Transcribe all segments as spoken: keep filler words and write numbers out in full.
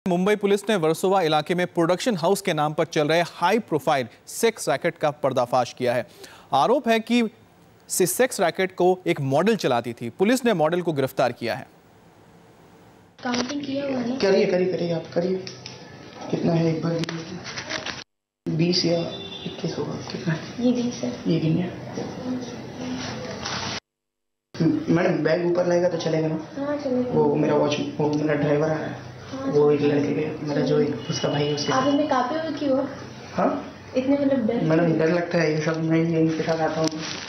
Mumbai police ने वर्सोवा इलाके में प्रोडक्शन हाउस के नाम पर चल रहे हाई प्रोफाइल सेक्स रैकेट का पर्दाफाश किया है। आरोप है कि सेक्स रैकेट को एक मॉडल चलाती थी। पुलिस ने मॉडल को गिरफ्तार किया है। काउंटिंग किया हुआ है? करिए करिए करिए आप करिए। कितना है एक बार बीस या इक्कीस होगा। कितना है? ये बीस है। ये गिनिए। मैडम बैग ऊपर लगेगा तो चलेगा ना? हाँ चलेगा। वो मेरा वॉच वो मेरा ड्राइवर आ रहा है। हाँ, वो एक लड़के के मेरा जो उसका भाई है उसके। आप इनमें काफी हो क्यों? हाँ इतने मतलब डर? मैडम डर लगता है ये सब। मैं यहीं के साथ आता हूँ।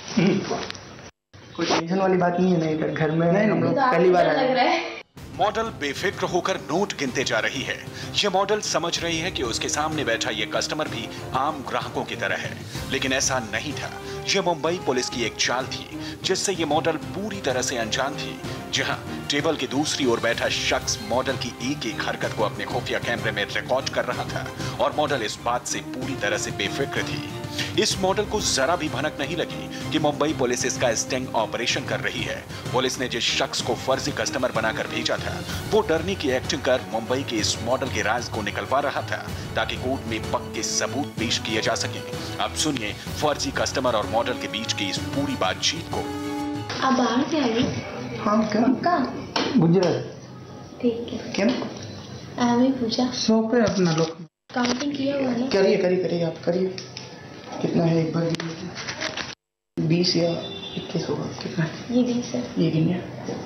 कोई टेंशन वाली बात नहीं है ना। इधर घर में हम लोग पहली बार आए हैं। मॉडल बेफिक्र होकर नोट गिनते जा रही है। ये मॉडल समझ रही है कि उसके सामने बैठा ये कस्टमर भी आम ग्राहकों की तरह है, लेकिन ऐसा नहीं था। ये मुंबई पुलिस की एक चाल थी जिससे ये मॉडल पूरी तरह से अनजान थी। जहां टेबल की दूसरी ओर बैठा शख्स मॉडल की एक एक हरकत को अपने खुफिया कैमरे में रिकॉर्ड कर रहा था और मॉडल इस बात से पूरी तरह से बेफिक्र थी। इस मॉडल को जरा भी भनक नहीं लगी कि मुंबई पुलिस इसका स्टिंग ऑपरेशन कर रही है। पुलिस ने जिस शख्स को फर्जी कस्टमर बनाकर भेजा था वो डरने की एक्टिंग कर मुंबई के इस मॉडल के राज को निकलवा रहा था ताकि कोर्ट में पक्के सबूत पेश किए जा सके। अब सुनिए फर्जी कस्टमर और मॉडल के बीच की इस पूरी बातचीत को। आप बाहर से आए? हाँ क्या? पक्का? गुजरात। ठीक है। क्या? हमें पूछा। सौ पे अपना लोग। काउंटिंग किया हुआ है? करिए करिए करिए आप करिए। कितना है एक बार बीस या इक्कीस होगा। कितना है? ये बीस है। ये गिनिए।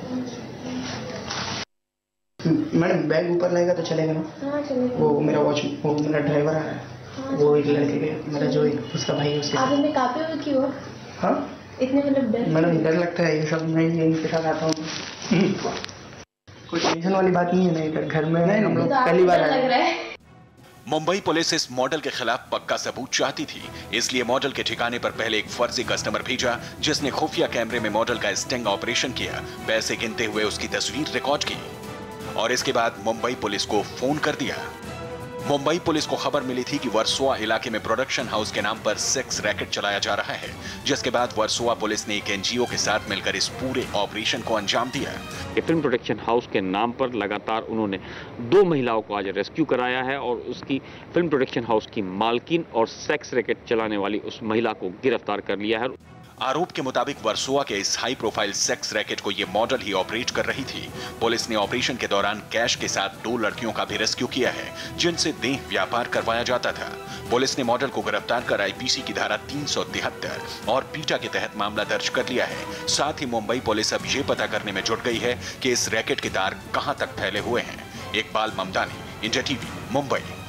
मैडम बैग ऊपर लगेगा तो चलेगा ना? हाँ चलेगा। वो मेरा वॉच वो मेरा ड्राइवर आ रहा है। हाँ, वो एक लड़के के मेरा जो उसका भाई है उसके। आप इनमें काफी हो क्यों? हाँ इतने मतलब डर? मैडम डर लगता है ये सब। मैं यहीं के साथ आता हूँ। कोई टेंशन वाली बात नहीं है ना। इधर घर में हम लोग पहली बार आए हैं। मुंबई पुलिस इस मॉडल के खिलाफ पक्का सबूत चाहती थी, इसलिए मॉडल के ठिकाने पर पहले एक फर्जी कस्टमर भेजा जिसने खुफिया कैमरे में मॉडल का स्टिंग ऑपरेशन किया, पैसे गिनते हुए उसकी तस्वीर रिकॉर्ड की और इसके बाद मुंबई पुलिस को फोन कर दिया। मुंबई पुलिस को खबर मिली थी कि वर्सोवा इलाके में प्रोडक्शन हाउस के नाम पर सेक्स रैकेट चलाया जा रहा है, जिसके बाद वर्सोवा पुलिस ने एक एनजीओ के साथ मिलकर इस पूरे ऑपरेशन को अंजाम दिया। फिल्म प्रोडक्शन हाउस के नाम पर लगातार उन्होंने दो महिलाओं को आज रेस्क्यू कराया है और उसकी फिल्म प्रोडक्शन हाउस की मालकिन और सेक्स रैकेट चलाने वाली उस महिला को गिरफ्तार कर लिया है। आरोप के मुताबिक वर्सोवा के इस हाई प्रोफाइल सेक्स रैकेट को ये मॉडल ही ऑपरेट कर रही थी। पुलिस ने ऑपरेशन के दौरान कैश के साथ दो लड़कियों का भी रेस्क्यू किया है जिनसे देह व्यापार करवाया जाता था। पुलिस ने मॉडल को गिरफ्तार कर आईपीसी की धारा तीन सौ तिहत्तर और पीटा के तहत मामला दर्ज कर लिया है। साथ ही मुंबई पुलिस अब ये पता करने में जुट गई है कि इस रैकेट के तार कहां तक फैले हुए हैं। Iqbal Mamdani, India TV, Mumbai.